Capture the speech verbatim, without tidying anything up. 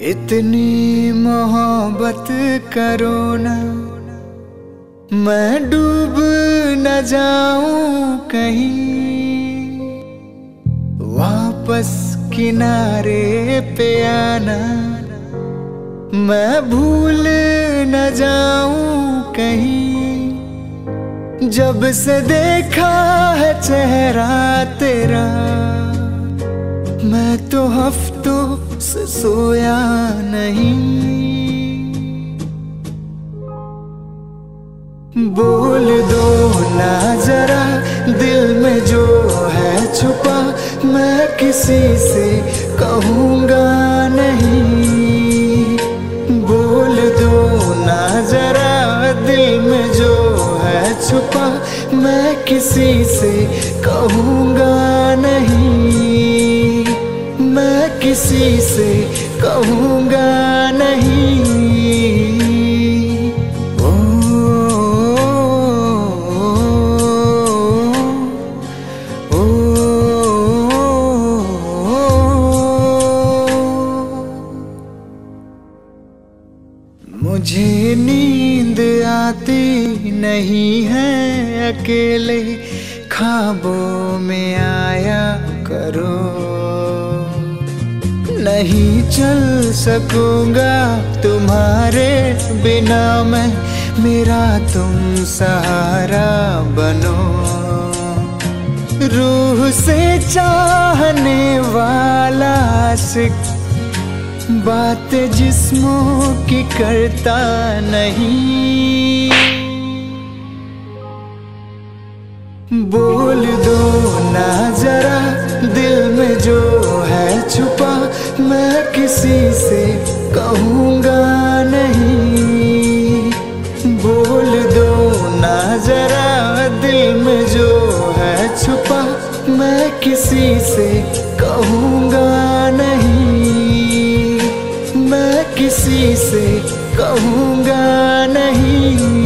इतनी मोहब्बत करो ना, मैं डूब न जाऊं कहीं। वापस किनारे पे आना, मैं भूल न जाऊं कहीं। जब से देखा है चेहरा तेरा, मैं तो हफ्तों से सोया नहीं। बोल दो ना जरा दिल में जो है छुपा, मैं किसी से कहूँगा नहीं। बोल दो ना जरा दिल में जो है छुपा, मैं किसी से कहूँगा नहीं। मैं किसी से कहूँगा नहीं। मुझे नींद आती नहीं है, अकेले ख्वाबों में आया करो। नहीं चल सकूंगा तुम्हारे बिना मैं, मेरा तुम सहारा बनो। रूह से चाहने वाला आशिक, बात जिस्मों की करता नहीं। बोल दो ना जरा दिल में जो है छुपा, मैं किसी से कहूँगा नहीं। बोल दो ना जरा दिल में जो है छुपा, मैं किसी से कहूँगा नहीं। मैं किसी से कहूँगा नहीं।